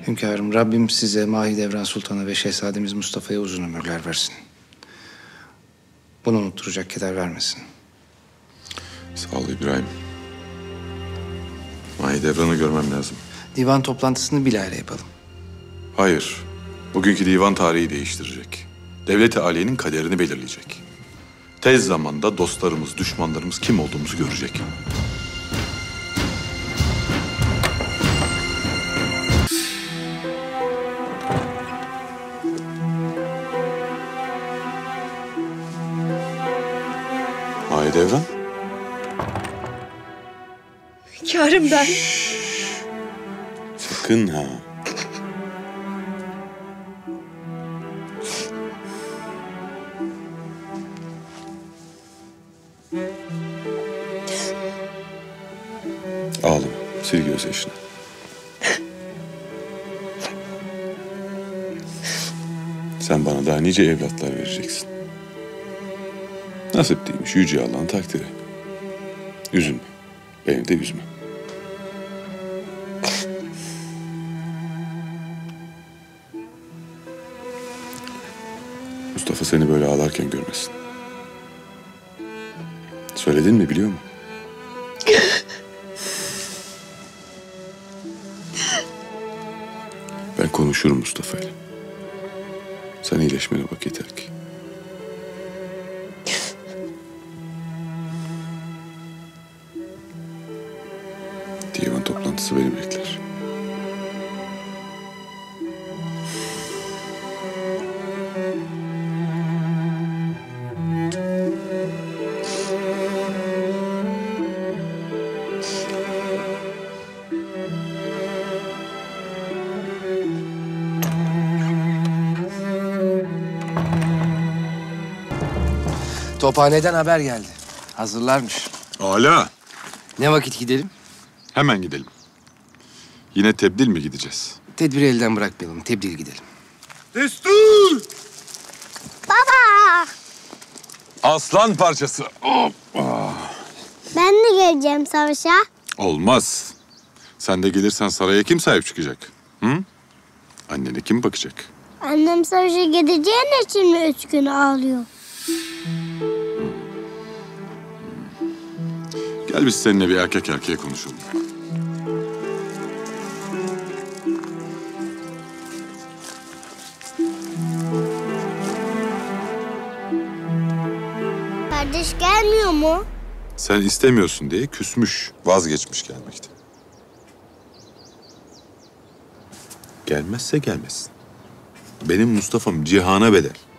Hünkârım, Rabbim size Mahidevran Sultan'a ve Şehzademiz Mustafa'ya uzun ömürler versin. Bunu unutturacak keder vermesin. Sağ ol İbrahim. Mahidevran'ı görmem lazım. Divan toplantısını bilahare yapalım. Hayır. Bugünkü divan tarihi değiştirecek. Devlet-i Aliye'nin kaderini belirleyecek. Tez zamanda dostlarımız, düşmanlarımız kim olduğumuzu görecek. Mahidevran? Hünkârım ben. Sakın ha. Ağlama, sil gözyaşını. Sen bana daha nice evlatlar vereceksin. Nasip değilmiş, yüce Allah'ın takdiri. Üzülme, beni de üzme. Mustafa seni böyle ağlarken görmesin. Söyledin mi, biliyor mu? Ben konuşurum Mustafa ile. Sen iyileşmene bak yeter ki. Divan toplantısı beni bekler. Tophaneden haber geldi. Hazırlarmış. Âlâ. Ne vakit gidelim? Hemen gidelim. Yine tebdil mi gideceğiz? Tedbiri elden bırakmayalım. Tebdil gidelim. Destur! Baba! Aslan parçası. Ben de geleceğim savaşa. Olmaz. Sen de gelirsen saraya kim sahip çıkacak? Hı? Annene kim bakacak? Annem savaşa gideceğin için mi 3 gün ağlıyor? Gel biz seninle bir erkek erkeğe konuşalım. Kardeş gelmiyor mu? Sen istemiyorsun diye küsmüş, vazgeçmiş gelmekten. Gelmezse gelmesin. Benim Mustafa'm cihana bedel.